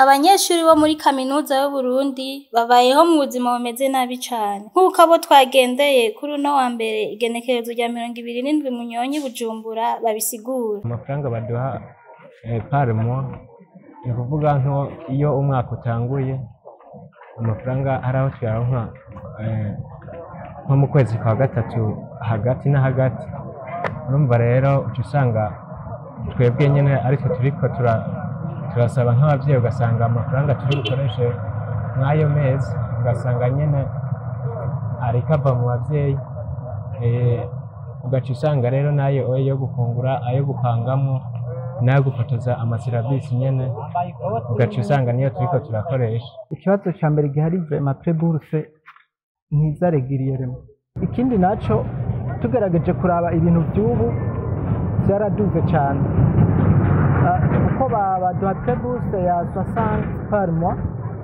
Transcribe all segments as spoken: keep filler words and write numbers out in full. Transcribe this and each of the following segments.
Abanyeshuri bo muri kaminuza y'Uburundi babayeho mu buzima bumeze nabi cane nk'uko abo twagendeye kuri uno wa mbere igenekerezo rya mirongo ibiri n'indwi Munyonyi Bujumbura babisigura. Amafaranga baduha eh, par mois ni kuvuga nko iyo umwaka utanguye amafaranga araho twaronka eh, nko mu kwezi kwa gatatu hagati na hagati. Urumva rero uca usanga twebwe nyene ariko turiko tura turasaba nk'abavyeyi ugasanga amafaranga turi bukoreshe mw'ayo mezi ugasanga nyene ariko ava mu bavyeyi eh, ugaca usanga rero nayo yo gufungura ayo gupangamwo nayo gufotoza amaserivisi nyene ugaca usanga niyo turiko turakoresha. Ikibazo ca mbere gihari vraiment prebourse ntizaregiriyeremo. Ikindi naco tugerageje kuraba ibintu vy'ubu vyaraduze cane uko baduha prebourse ya soixante par mois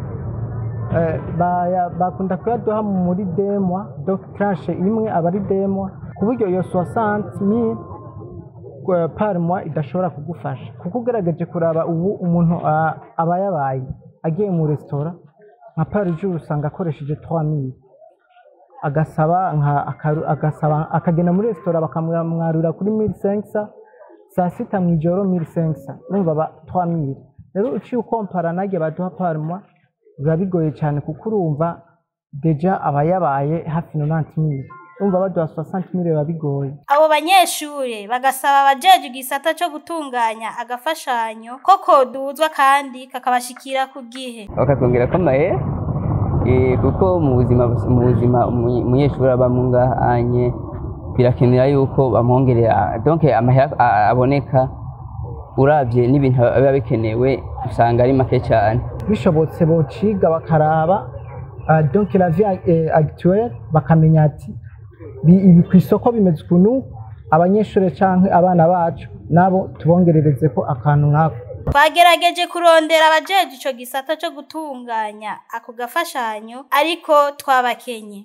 bakunda kuyaduha muri deux mois donc tranche imwe aba ari deux mois ku buryo iyo soixante mille par mois idashobora kugufasha kuko ugerageje kuraba ubu umuntu aba yabaye agiye mu restaurant nka par jour usanga akoresheje trois mille agasaba nka agasaba akagenda muri restaurant bakamwarura kuri mille cinq cents saa sita mw'ijoro mille cinq cents numva ba trois mille. Rero uciye ukompara nage baduha par mois biba bigoye cyane kuko urumva deja aba yabaye hafi nonante mille umva baduha soixante mille biba bigoye. Abo banyeshure bagasaba abajeje igisata co gutunganya agafashanyo ko koduzwa kandi kakabashikira ku gihe bakatwongera ko maye eh kuko mu buzima mu buzima umunyeshuri aba mungahanye birakenera yuko bamwongerera donc amahera aboneka uravye n'ibintu biba bikenewe usanga ari make cyane. Bishobotse bociga bakaraba uh, donc la vie uh, actuelle bakamenya ati ibi kwisoko bimeze ukuntu abanyeshuri canke abana bacu nabo tubongerereze ko akantu nkako. Twagerageje kurondera abajeje ico gisata co gutunganya ako gafashanyo ariko twabakenye.